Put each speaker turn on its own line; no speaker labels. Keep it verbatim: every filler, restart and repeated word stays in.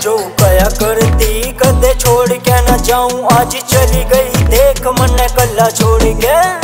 जो कया करती कदे छोड़ के न जाऊं, आज चली गई देख मन कल्ला छोड़ के।